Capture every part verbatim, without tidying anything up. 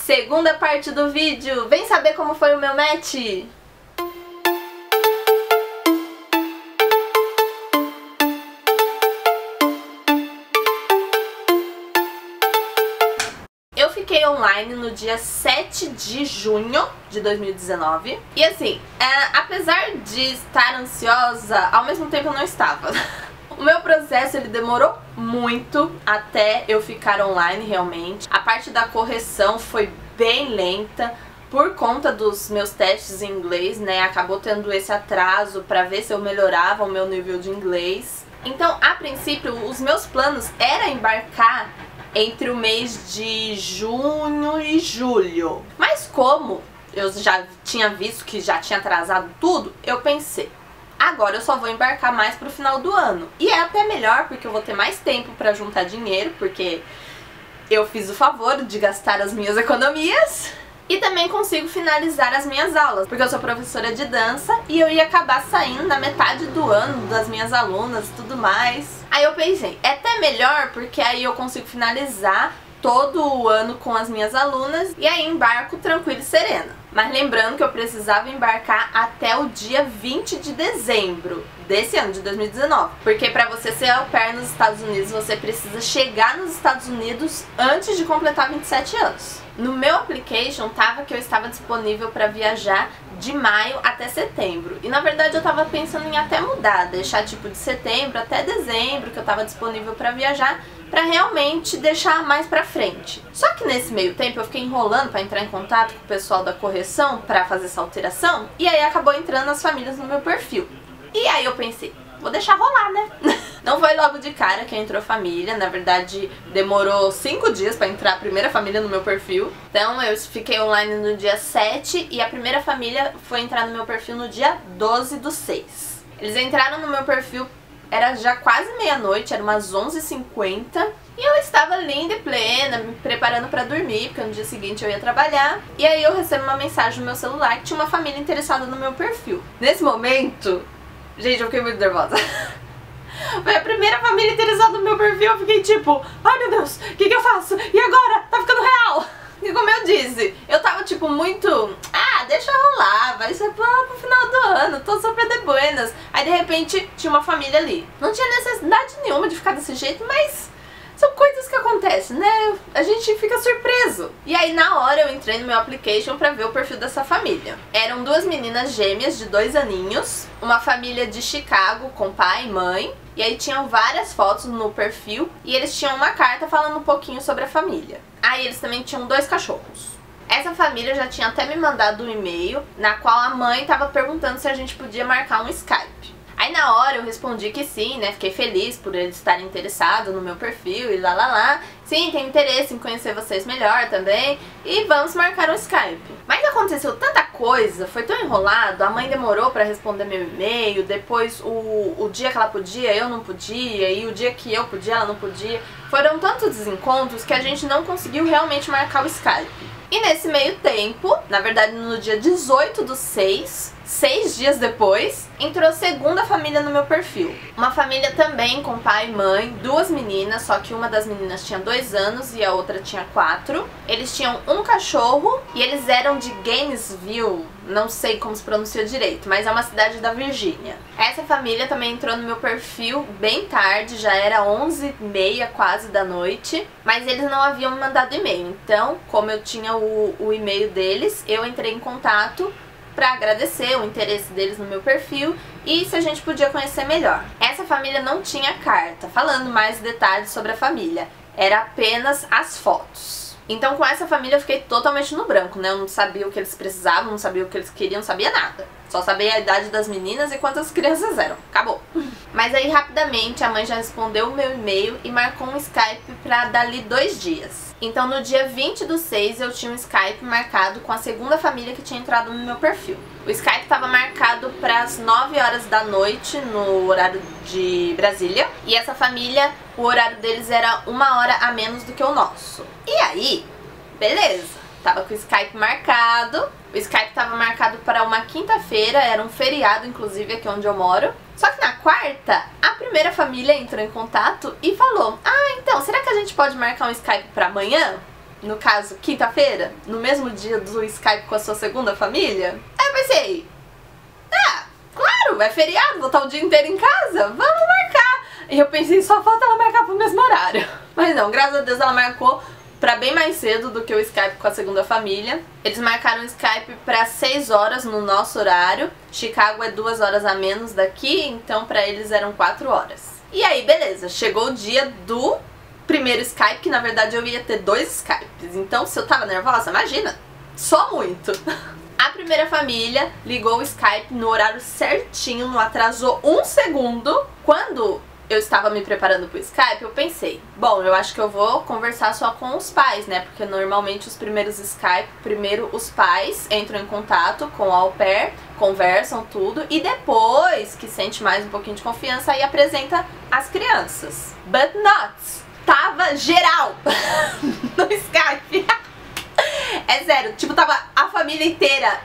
Segunda parte do vídeo, vem saber como foi o meu match! Eu fiquei online no dia sete de junho de dois mil e dezenove. E assim, é, apesar de estar ansiosa, ao mesmo tempo eu não estava. O meu processo ele demorou muito até eu ficar online realmente. A parte da correção foi bem lenta por conta dos meus testes em inglês, né? Acabou tendo esse atraso pra ver se eu melhorava o meu nível de inglês. Então, a princípio, os meus planos era embarcar entre o mês de junho e julho. Mas como eu já tinha visto que já tinha atrasado tudo, eu pensei, agora eu só vou embarcar mais pro final do ano. E é até melhor porque eu vou ter mais tempo pra juntar dinheiro, porque eu fiz o favor de gastar as minhas economias. E também consigo finalizar as minhas aulas, porque eu sou professora de dança e eu ia acabar saindo na metade do ano das minhas alunas e tudo mais. Aí eu pensei, é até melhor porque aí eu consigo finalizar todo o ano com as minhas alunas e aí embarco tranquila e serena. Mas lembrando que eu precisava embarcar até o dia vinte de dezembro desse ano, de dois mil e dezenove. Porque para você ser au pair nos Estados Unidos, você precisa chegar nos Estados Unidos antes de completar vinte e sete anos. No meu application tava que eu estava disponível para viajar de maio até setembro. E na verdade eu tava pensando em até mudar, deixar tipo de setembro até dezembro que eu tava disponível para viajar, pra realmente deixar mais pra frente. Só que nesse meio tempo eu fiquei enrolando pra entrar em contato com o pessoal da correção pra fazer essa alteração, e aí acabou entrando as famílias no meu perfil. E aí eu pensei, vou deixar rolar, né? Não foi logo de cara que entrou família, na verdade demorou cinco dias pra entrar a primeira família no meu perfil. Então eu fiquei online no dia sete e a primeira família foi entrar no meu perfil no dia doze do seis. Eles entraram no meu perfil, era já quase meia-noite, era umas onze e cinquenta. E eu estava linda e plena, me preparando pra dormir, porque no dia seguinte eu ia trabalhar. E aí eu recebo uma mensagem no meu celular que tinha uma família interessada no meu perfil. Nesse momento, gente, eu fiquei muito nervosa. Foi a primeira família interessada no meu perfil, eu fiquei tipo, ai meu Deus, o que que eu faço? E agora? Tá ficando real! E como eu disse, eu tava tipo muito, ah, deixa rolar, vai ser pro, pro final do ano, tô super de buenas. Aí de repente tinha uma família ali. Não tinha necessidade nenhuma de ficar desse jeito, mas são coisas que acontecem, né? A gente fica surpreso. E aí na hora eu entrei no meu application pra ver o perfil dessa família. Eram duas meninas gêmeas de dois aninhos, uma família de Chicago com pai e mãe. E aí tinham várias fotos no perfil e eles tinham uma carta falando um pouquinho sobre a família. Aí eles também tinham dois cachorros. Essa família já tinha até me mandado um e-mail na qual a mãe estava perguntando se a gente podia marcar um Skype. Aí na hora eu respondi que sim, né? Fiquei feliz por eles estarem interessados no meu perfil e lá lá lá. Sim, tenho interesse em conhecer vocês melhor também e vamos marcar um Skype. Mas aconteceu tanta coisa, foi tão enrolado, a mãe demorou pra responder meu e-mail, depois o, o dia que ela podia, eu não podia, e o dia que eu podia, ela não podia. Foram tantos desencontros que a gente não conseguiu realmente marcar o Skype. E nesse meio tempo, na verdade no dia dezoito do seis, seis dias depois, entrou a segunda família no meu perfil. Uma família também com pai e mãe, duas meninas, só que uma das meninas tinha dois anos e a outra tinha quatro. Eles tinham um cachorro e eles eram de Gainesville, não sei como se pronuncia direito, mas é uma cidade da Virgínia. Essa família também entrou no meu perfil bem tarde, já era onze e meia quase da noite, mas eles não haviam me mandado e-mail. Então, como eu tinha o, o e-mail deles, eu entrei em contato pra agradecer o interesse deles no meu perfil e se a gente podia conhecer melhor. Essa família não tinha carta, falando mais detalhes sobre a família, era apenas as fotos. Então com essa família eu fiquei totalmente no branco, né? Eu não sabia o que eles precisavam, não sabia o que eles queriam, não sabia nada. Só sabia a idade das meninas e quantas crianças eram. Acabou. Mas aí rapidamente a mãe já respondeu o meu e-mail e marcou um Skype pra dali dois dias. Então no dia vinte do seis eu tinha um Skype marcado com a segunda família que tinha entrado no meu perfil. O Skype estava marcado para as nove horas da noite no horário de Brasília. E essa família, o horário deles era uma hora a menos do que o nosso. E aí, beleza, tava com o Skype marcado. O Skype estava marcado para uma quinta-feira, era um feriado inclusive aqui onde eu moro. Só que na quarta, a primeira família entrou em contato e falou: ah, então, será que a gente pode marcar um Skype para amanhã? no caso, quinta-feira, no mesmo dia do Skype com a sua segunda família? Aí eu pensei, ah, claro, é feriado, vou estar o dia inteiro em casa, vamos marcar. E eu pensei, só falta ela marcar pro mesmo horário. Mas não, graças a Deus ela marcou pra bem mais cedo do que o Skype com a segunda família. Eles marcaram o Skype pra seis horas no nosso horário. Chicago é duas horas a menos daqui, então pra eles eram quatro horas. E aí, beleza, chegou o dia do primeiro Skype, que na verdade eu ia ter dois Skypes. Então se eu tava nervosa, imagina, só muito. A primeira família ligou o Skype no horário certinho, não atrasou um segundo. Quando eu estava me preparando pro Skype, eu pensei, bom, eu acho que eu vou conversar só com os pais, né? Porque normalmente os primeiros Skype, primeiro os pais entram em contato com a au pair, conversam tudo, e depois que sente mais um pouquinho de confiança, aí apresenta as crianças. But not! Tava geral no Skype. É sério, tipo, tava a família inteira.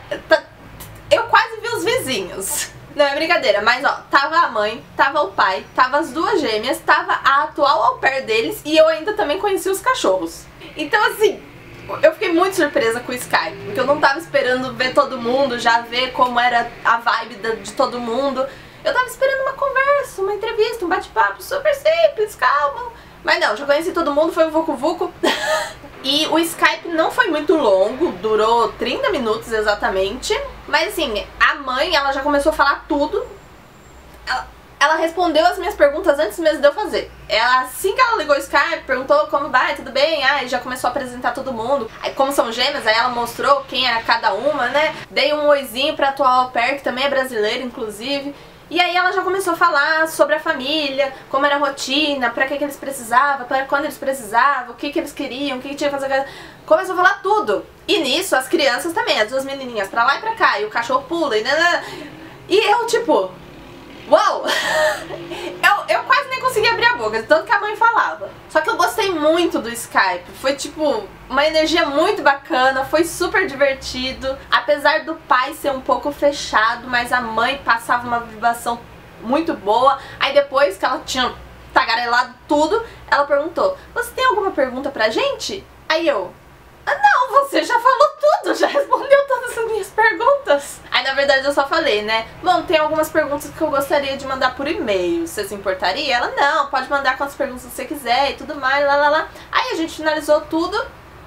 Eu quase vi os vizinhos. Não é brincadeira, mas ó, tava a mãe, tava o pai, tava as duas gêmeas, tava a atual au pair deles e eu ainda também conheci os cachorros. Então assim, eu fiquei muito surpresa com o Skype, porque eu não tava esperando ver todo mundo, já ver como era a vibe de todo mundo. Eu tava esperando uma conversa, uma entrevista, um bate-papo super simples, calmo. Mas não, já conheci todo mundo, foi um vucu vucu. E o Skype não foi muito longo, durou trinta minutos exatamente. Mas assim, a mãe, ela já começou a falar tudo. Ela, ela respondeu as minhas perguntas antes mesmo de eu fazer. Ela, assim que ela ligou o Skype, perguntou como vai, tudo bem? Ah, e já começou a apresentar todo mundo. Aí, como são gêmeas, aí ela mostrou quem era cada uma, né? Dei um oizinho pra atual au pair, que também é brasileira, inclusive. E aí ela já começou a falar sobre a família, como era a rotina, pra que, que eles precisavam, pra quando eles precisavam, o que, que eles queriam, o que, que tinha que fazer. Começou a falar tudo. E nisso as crianças também, as duas menininhas pra lá e pra cá, e o cachorro pula, e, e eu tipo, uau! eu, eu quase nem consegui abrir a boca, de tanto que a mãe falava. Só que eu gostei muito do Skype, foi tipo uma energia muito bacana, foi super divertido. Apesar do pai ser um pouco fechado, mas a mãe passava uma vibração muito boa. Aí depois que ela tinha tagarelado tudo, ela perguntou, você tem alguma pergunta pra gente? Aí eu, ah não, você já falou tudo, já respondeu todas as minhas perguntas. Aí na verdade eu só falei, né, bom, tem algumas perguntas que eu gostaria de mandar por e-mail, você se importaria? Ela, não, pode mandar quantas perguntas você quiser e tudo mais, lá lá lá. Aí a gente finalizou tudo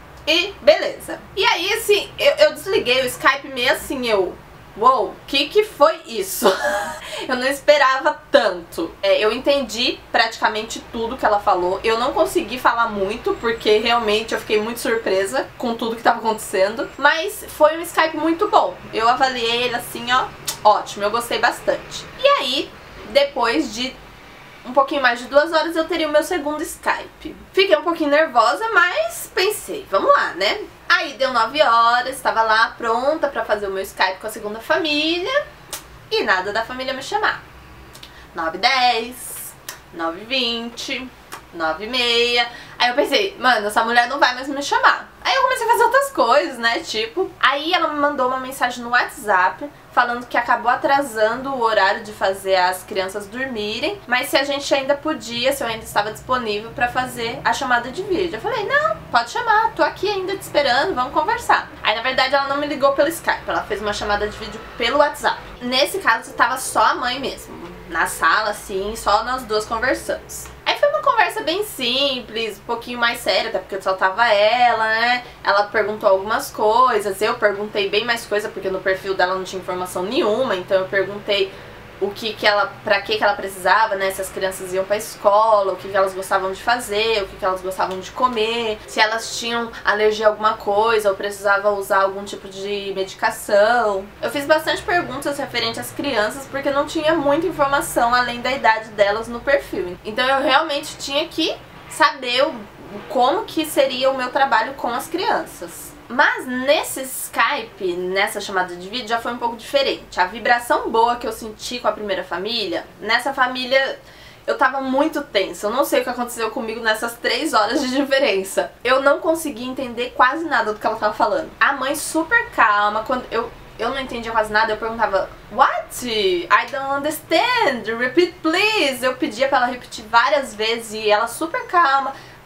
e beleza. E aí assim, eu, eu desliguei o Skype meio assim, eu, uou, o que que foi isso? Eu não esperava tanto. É, eu entendi praticamente tudo que ela falou. Eu não consegui falar muito, porque realmente eu fiquei muito surpresa com tudo que estava acontecendo. Mas foi um Skype muito bom. Eu avaliei ele assim, ó, ótimo, eu gostei bastante. E aí, depois de um pouquinho mais de duas horas, eu teria o meu segundo Skype. Fiquei um pouquinho nervosa, mas pensei, vamos lá, né? Aí deu nove horas, estava lá pronta pra fazer o meu Skype com a segunda família e nada da família me chamar. nove e dez, nove e vinte, nove e meia. Aí eu pensei, mano, essa mulher não vai mais me chamar. Aí eu comecei a fazer outras coisas, né, tipo... Aí ela me mandou uma mensagem no WhatsApp falando que acabou atrasando o horário de fazer as crianças dormirem, mas se a gente ainda podia, se eu ainda estava disponível pra fazer a chamada de vídeo. Eu falei, não, pode chamar, tô aqui ainda te esperando, vamos conversar. Aí na verdade ela não me ligou pelo Skype, ela fez uma chamada de vídeo pelo WhatsApp. Nesse caso tava só a mãe mesmo, na sala assim, só nós duas conversamos. Aí foi uma conversa bem simples, um pouquinho mais séria, até porque só tava ela, né? Ela perguntou algumas coisas, eu perguntei bem mais coisa, porque no perfil dela não tinha informação nenhuma, então eu perguntei o que que ela, pra que que ela precisava, né? Se as crianças iam pra escola, o que que elas gostavam de fazer, o que que elas gostavam de comer, se elas tinham alergia a alguma coisa ou precisava usar algum tipo de medicação. Eu fiz bastante perguntas referentes às crianças porque não tinha muita informação além da idade delas no perfil. Então eu realmente tinha que saber o, como que seria o meu trabalho com as crianças. Mas nesse Skype, nessa chamada de vídeo, já foi um pouco diferente. A vibração boa que eu senti com a primeira família, nessa família eu tava muito tensa. Eu não sei o que aconteceu comigo nessas três horas de diferença. Eu não consegui entender quase nada do que ela tava falando. A mãe super calma, quando eu... eu não entendia quase nada, eu perguntava What? I don't understand, repeat please. Eu pedia pra ela repetir várias vezes e ela super calma me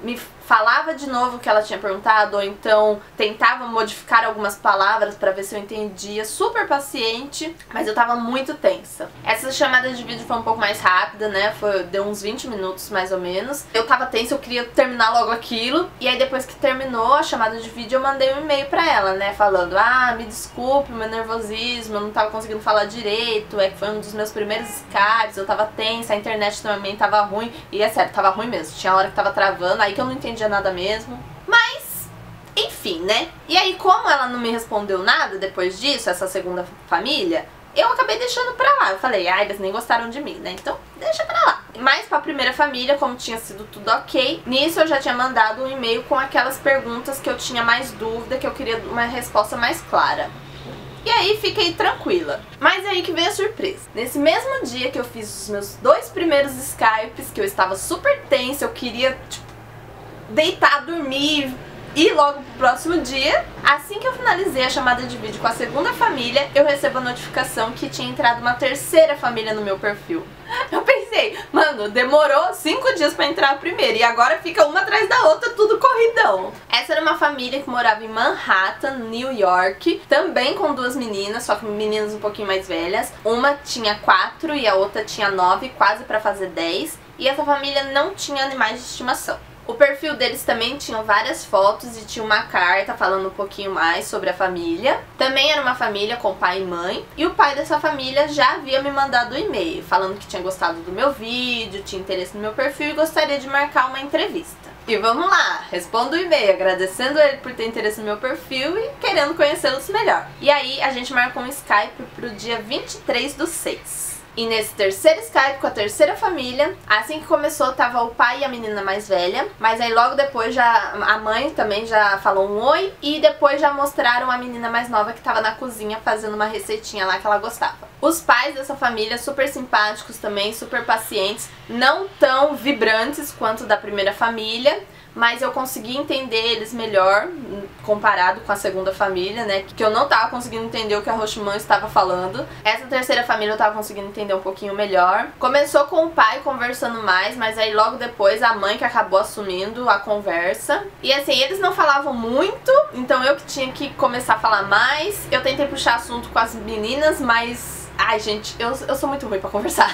falava de novo o que ela tinha perguntado, ou então tentava modificar algumas palavras pra ver se eu entendia. Super paciente, mas eu tava muito tensa. Essa chamada de vídeo foi um pouco mais rápida, né? Foi, deu uns vinte minutos mais ou menos. Eu tava tensa, eu queria terminar logo aquilo. E aí depois que terminou a chamada de vídeo, eu mandei um e-mail pra ela, né? Falando, ah, me desculpe, meu nervosismo, eu não tava conseguindo falar direito, é que foi um dos meus primeiros Skypes, eu tava tensa, a internet também tava ruim. E é sério, tava ruim mesmo. Tinha hora que tava travando, aí que eu não entendia nada mesmo. Mas, enfim, né? E aí, como ela não me respondeu nada depois disso, essa segunda família, eu acabei deixando pra lá. Eu falei, ai, eles nem gostaram de mim, né? Então, deixa pra lá. Mas pra primeira família, como tinha sido tudo ok, nisso eu já tinha mandado um e-mail com aquelas perguntas que eu tinha mais dúvida, que eu queria uma resposta mais clara. E aí fiquei tranquila. Mas é aí que veio a surpresa. Nesse mesmo dia que eu fiz os meus dois primeiros Skypes, que eu estava super tensa, eu queria, tipo, deitar, dormir e logo pro próximo dia, assim que eu finalizei a chamada de vídeo com a segunda família, eu recebo a notificação que tinha entrado uma terceira família no meu perfil. Eu pensei, mano, demorou cinco dias pra entrar a primeira e agora fica uma atrás da outra, tudo corridão. Essa era uma família que morava em Manhattan, New York, também com duas meninas, só que meninas um pouquinho mais velhas. Uma tinha quatro e a outra tinha nove, quase pra fazer dez, e essa família não tinha animais de estimação. O perfil deles também tinha várias fotos e tinha uma carta falando um pouquinho mais sobre a família. Também era uma família com pai e mãe. E o pai dessa família já havia me mandado um e-mail falando que tinha gostado do meu vídeo, tinha interesse no meu perfil e gostaria de marcar uma entrevista. E vamos lá, respondo o e-mail agradecendo ele por ter interesse no meu perfil e querendo conhecê-los melhor. E aí a gente marcou um Skype pro dia vinte e três do seis. E nesse terceiro Skype com a terceira família, assim que começou tava o pai e a menina mais velha, mas aí logo depois já a mãe também já falou um oi e depois já mostraram a menina mais nova que tava na cozinha fazendo uma receitinha lá que ela gostava. Os pais dessa família super simpáticos também, super pacientes, não tão vibrantes quanto da primeira família, mas eu consegui entender eles melhor comparado com a segunda família, né, que eu não tava conseguindo entender o que a Roximã estava falando. Essa terceira família eu tava conseguindo entender um pouquinho melhor. Começou com o pai conversando mais, mas aí logo depois a mãe que acabou assumindo a conversa. E assim, eles não falavam muito, então eu que tinha que começar a falar mais. Eu tentei puxar assunto com as meninas, mas... ai, gente, eu, eu sou muito ruim pra conversar.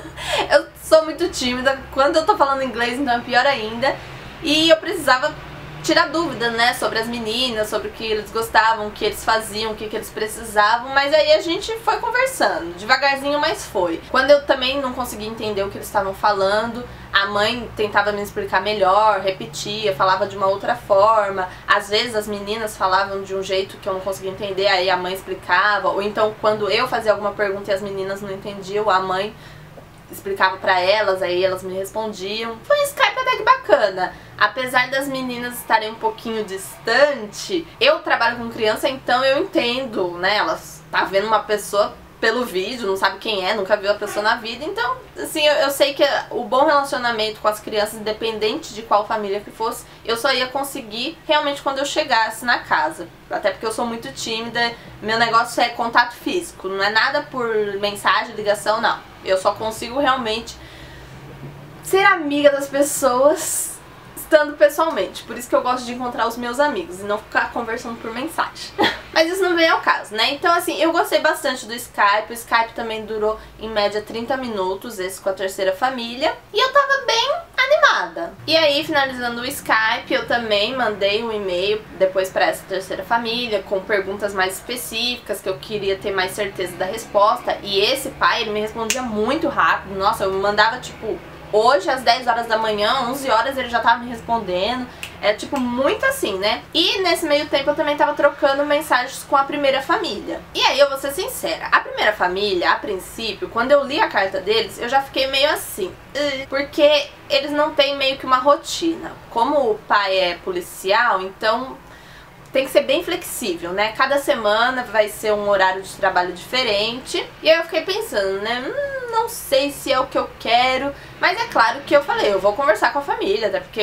Eu sou muito tímida. Quando eu tô falando inglês, então é pior ainda. E eu precisava tirar dúvidas, né, sobre as meninas, sobre o que eles gostavam, o que eles faziam, o que, que eles precisavam. Mas aí a gente foi conversando, devagarzinho, mas foi. Quando eu também não conseguia entender o que eles estavam falando, a mãe tentava me explicar melhor, repetia, falava de uma outra forma. Às vezes as meninas falavam de um jeito que eu não conseguia entender, aí a mãe explicava. Ou então quando eu fazia alguma pergunta e as meninas não entendiam, a mãe explicava pra elas, aí elas me respondiam. Foi um Skype até que bacana. Apesar das meninas estarem um pouquinho distante, eu trabalho com criança, então eu entendo, né? Elas tá vendo uma pessoa pelo vídeo, não sabe quem é, nunca viu a pessoa na vida. Então, assim, eu, eu sei que o bom relacionamento com as crianças, independente de qual família que fosse, eu só ia conseguir realmente quando eu chegasse na casa. Até porque eu sou muito tímida, meu negócio é contato físico, não é nada por mensagem, ligação, não. Eu só consigo realmente ser amiga das pessoas estando pessoalmente. Por isso que eu gosto de encontrar os meus amigos e não ficar conversando por mensagem. Mas isso não vem ao caso, né? Então, assim, eu gostei bastante do Skype. O Skype também durou, em média, trinta minutos, esse com a terceira família. E eu tava bem animada. E aí, finalizando o Skype, eu também mandei um e-mail depois pra essa terceira família, com perguntas mais específicas, que eu queria ter mais certeza da resposta. E esse pai, ele me respondia muito rápido. Nossa, eu mandava, tipo... hoje, às dez horas da manhã, onze horas, ele já tava me respondendo. É tipo muito assim, né? E nesse meio tempo eu também tava trocando mensagens com a primeira família. E aí eu vou ser sincera, a primeira família, a princípio, quando eu li a carta deles, eu já fiquei meio assim, porque eles não têm meio que uma rotina. Como o pai é policial, então tem que ser bem flexível, né? Cada semana vai ser um horário de trabalho diferente. E aí eu fiquei pensando, né? Hum, não sei se é o que eu quero. Mas é claro que eu falei, eu vou conversar com a família, até porque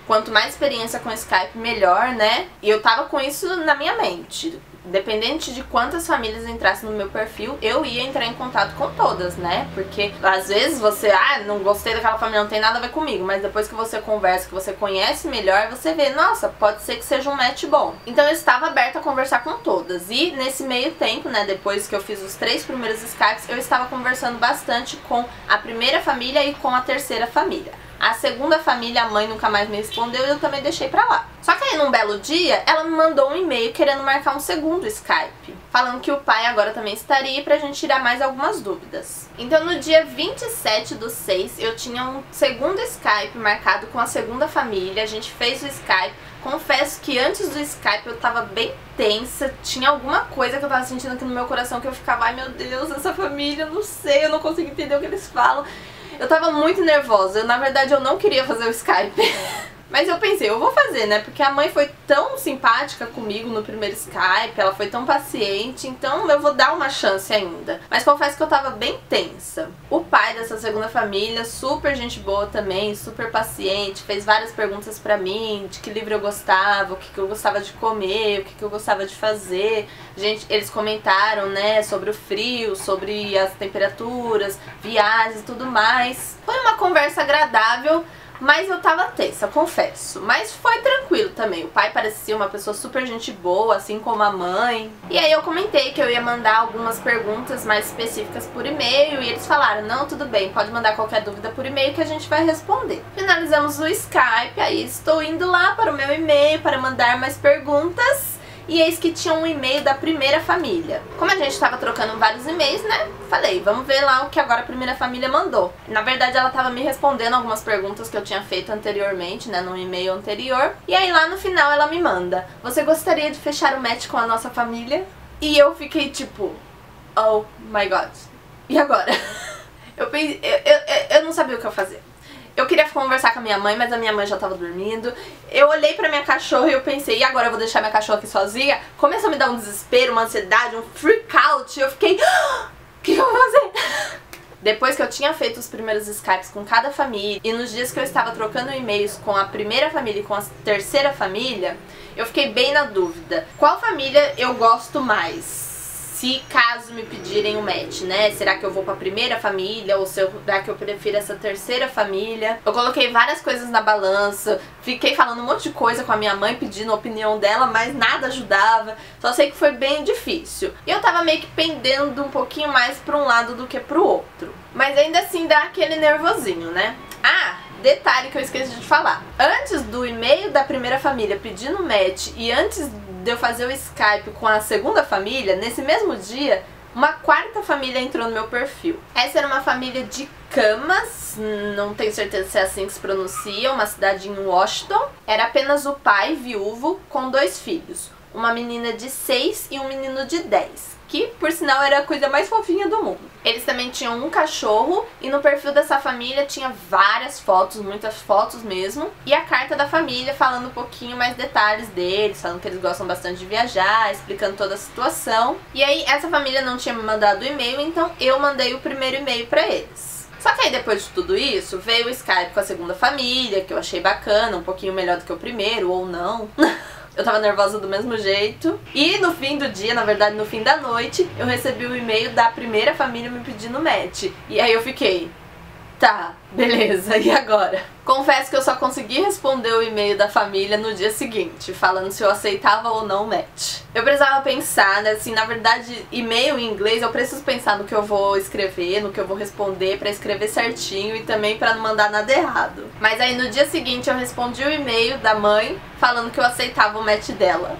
quanto mais experiência com Skype, melhor, né? E eu tava com isso na minha mente. Independente de quantas famílias entrassem no meu perfil, eu ia entrar em contato com todas, né? Porque às vezes você, ah, não gostei daquela família, não tem nada a ver comigo. Mas depois que você conversa, que você conhece melhor, você vê, nossa, pode ser que seja um match bom. Então eu estava aberta a conversar com todas. E nesse meio tempo, né, depois que eu fiz os três primeiros Skypes, eu estava conversando bastante com a primeira família e com a terceira família. A segunda família, a mãe nunca mais me respondeu e eu também deixei pra lá. Só que aí num belo dia, ela me mandou um e-mail querendo marcar um segundo Skype, falando que o pai agora também estaria pra gente tirar mais algumas dúvidas. Então no dia vinte e sete do seis, eu tinha um segundo Skype marcado com a segunda família, a gente fez o Skype. Confesso que antes do Skype eu tava bem tensa, tinha alguma coisa que eu tava sentindo aqui no meu coração que eu ficava, ai meu Deus, essa família, eu não sei, eu não consigo entender o que eles falam. Eu tava muito nervosa, eu, na verdade eu não queria fazer o Skype. Mas eu pensei, eu vou fazer, né? Porque a mãe foi tão simpática comigo no primeiro Skype, ela foi tão paciente, então eu vou dar uma chance ainda. Mas confesso que eu tava bem tensa. O pai dessa segunda família, super gente boa também, super paciente, fez várias perguntas pra mim, de que livro eu gostava, o que, que eu gostava de comer, o que, que eu gostava de fazer. Gente, eles comentaram, né, sobre o frio, sobre as temperaturas, viagens e tudo mais. Foi uma conversa agradável. Mas eu tava tensa, confesso. Mas foi tranquilo também. O pai parecia uma pessoa super gente boa, assim como a mãe. E aí eu comentei que eu ia mandar algumas perguntas mais específicas por e-mail. E eles falaram, não, tudo bem, pode mandar qualquer dúvida por e-mail que a gente vai responder. Finalizamos o Skype, aí estou indo lá para o meu e-mail para mandar mais perguntas. E eis que tinha um e-mail da primeira família. Como a gente tava trocando vários e-mails, né? Falei, vamos ver lá o que agora a primeira família mandou. Na verdade, ela tava me respondendo algumas perguntas que eu tinha feito anteriormente, né? No e-mail anterior. E aí lá no final ela me manda, você gostaria de fechar o match com a nossa família? E eu fiquei tipo, oh my god. E agora? eu, pensei, eu, eu, eu não sabia o que eu fazer. Eu queria conversar com a minha mãe, mas a minha mãe já tava dormindo. Eu olhei pra minha cachorra e eu pensei, e agora eu vou deixar minha cachorra aqui sozinha? Começou a me dar um desespero, uma ansiedade, um freak out. Eu fiquei, o que eu vou fazer? Depois que eu tinha feito os primeiros Skypes com cada família, e nos dias que eu estava trocando e-mails com a primeira família e com a terceira família, eu fiquei bem na dúvida. Qual família eu gosto mais? Se caso me pedirem um match, né? Será que eu vou pra primeira família? Ou será que eu prefiro essa terceira família? Eu coloquei várias coisas na balança. Fiquei falando um monte de coisa com a minha mãe, pedindo a opinião dela, mas nada ajudava. Só sei que foi bem difícil. E eu tava meio que pendendo um pouquinho mais pra um lado do que pro outro. Mas ainda assim dá aquele nervosinho, né? Ah! Detalhe que eu esqueci de falar. Antes do e-mail da primeira família pedindo match e antes de eu fazer o Skype com a segunda família, nesse mesmo dia, uma quarta família entrou no meu perfil. Essa era uma família de Camas, não tenho certeza se é assim que se pronuncia, uma cidade em Washington. Era apenas o pai, viúvo, com dois filhos. Uma menina de seis e um menino de dez. Que, por sinal, era a coisa mais fofinha do mundo. Eles também tinham um cachorro e no perfil dessa família tinha várias fotos, muitas fotos mesmo. E a carta da família falando um pouquinho mais detalhes deles, falando que eles gostam bastante de viajar, explicando toda a situação. E aí, essa família não tinha me mandado o e-mail, então eu mandei o primeiro e-mail pra eles. Só que aí, depois de tudo isso, veio o Skype com a segunda família, que eu achei bacana, um pouquinho melhor do que o primeiro, ou não. Eu tava nervosa do mesmo jeito. E no fim do dia, na verdade no fim da noite, eu recebi o e-mail da primeira família me pedindo match. E aí eu fiquei, tá, beleza, e agora? Confesso que eu só consegui responder o e-mail da família no dia seguinte, falando se eu aceitava ou não o match. Eu precisava pensar, né, assim, na verdade, e-mail em inglês, eu preciso pensar no que eu vou escrever, no que eu vou responder, pra escrever certinho e também pra não mandar nada errado. Mas aí no dia seguinte eu respondi o e-mail da mãe, falando que eu aceitava o match dela.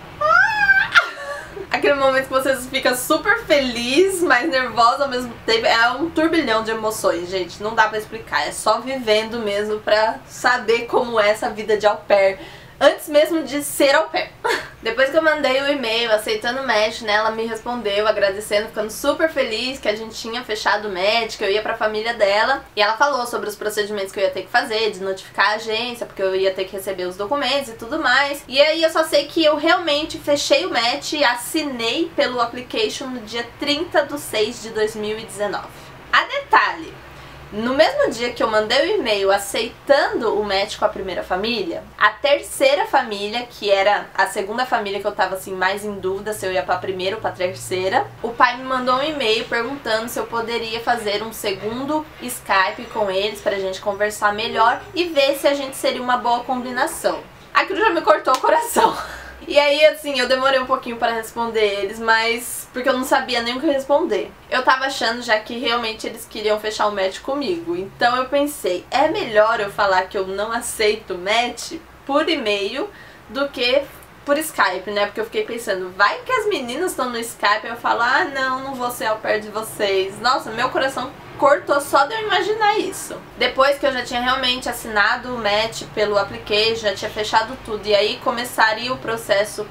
Aquele momento que você fica super feliz, mas nervosa ao mesmo tempo. É um turbilhão de emoções, gente. Não dá pra explicar. É só vivendo mesmo pra saber como é essa vida de au pair. Antes mesmo de ser au pair. Depois que eu mandei o e-mail aceitando o match, né, ela me respondeu agradecendo, ficando super feliz que a gente tinha fechado o match, que eu ia pra família dela. E ela falou sobre os procedimentos que eu ia ter que fazer, de notificar a agência, porque eu ia ter que receber os documentos e tudo mais. E aí eu só sei que eu realmente fechei o match e assinei pelo application no dia trinta de seis de dois mil e dezenove. A detalhe, No mesmo dia que eu mandei o e-mail aceitando o match com a primeira família, a terceira família, que era a segunda família que eu tava assim mais em dúvida se eu ia pra primeira ou pra terceira, o pai me mandou um e-mail perguntando se eu poderia fazer um segundo Skype com eles pra gente conversar melhor e ver se a gente seria uma boa combinação. Aquilo já me cortou o coração. E aí, assim, eu demorei um pouquinho para responder eles, mas porque eu não sabia nem o que responder. Eu tava achando já que realmente eles queriam fechar o match comigo. Então eu pensei, é melhor eu falar que eu não aceito match por e-mail do que por Skype, né? Porque eu fiquei pensando, vai que as meninas estão no Skype e eu falo, ah, não, não vou ser ao pé de vocês. Nossa, meu coração cortou só de eu imaginar isso. Depois que eu já tinha realmente assinado o match pelo application, já tinha fechado tudo, e aí começaria o processo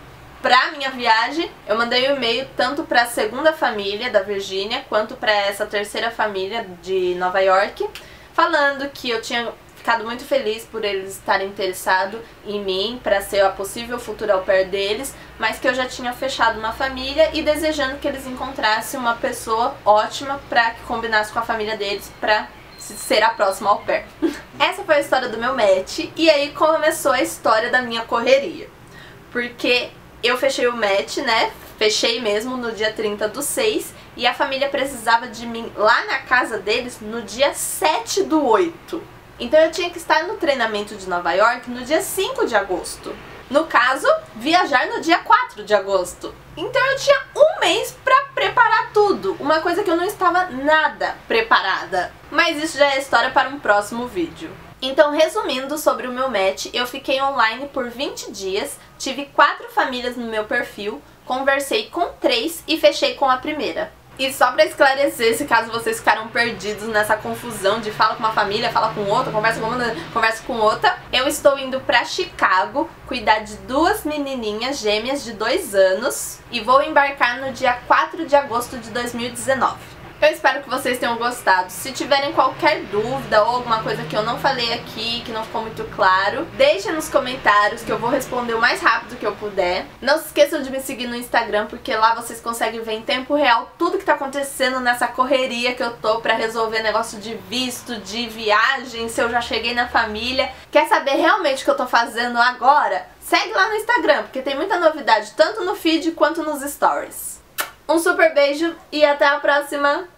pra minha viagem, eu mandei um e-mail tanto pra segunda família da Virgínia, quanto pra essa terceira família de Nova York, falando que eu tinha ficado muito feliz por eles estarem interessados em mim para ser a possível futura au pair deles, mas que eu já tinha fechado uma família e desejando que eles encontrassem uma pessoa ótima para que combinasse com a família deles para ser a próxima au pair. Essa foi a história do meu match e aí começou a história da minha correria, porque eu fechei o match, né? Fechei mesmo no dia trinta do seis e a família precisava de mim lá na casa deles no dia sete do oito. Então eu tinha que estar no treinamento de Nova York no dia cinco de agosto. No caso, viajar no dia quatro de agosto. Então eu tinha um mês pra preparar tudo. Uma coisa que eu não estava nada preparada. Mas isso já é história para um próximo vídeo. Então, resumindo sobre o meu match, eu fiquei online por vinte dias, tive quatro famílias no meu perfil, conversei com três e fechei com a primeira. E só pra esclarecer, se caso vocês ficaram perdidos nessa confusão de fala com uma família, fala com outra, conversa com uma, conversa com outra, eu estou indo pra Chicago cuidar de duas menininhas gêmeas de dois anos e vou embarcar no dia quatro de agosto de dois mil e dezenove. Eu espero que vocês tenham gostado. Se tiverem qualquer dúvida ou alguma coisa que eu não falei aqui, que não ficou muito claro, deixem nos comentários que eu vou responder o mais rápido que eu puder. Não se esqueçam de me seguir no Instagram, porque lá vocês conseguem ver em tempo real tudo que tá acontecendo nessa correria que eu tô pra resolver negócio de visto, de viagem, se eu já cheguei na família. Quer saber realmente o que eu tô fazendo agora? Segue lá no Instagram, porque tem muita novidade tanto no feed quanto nos stories. Um super beijo e até a próxima!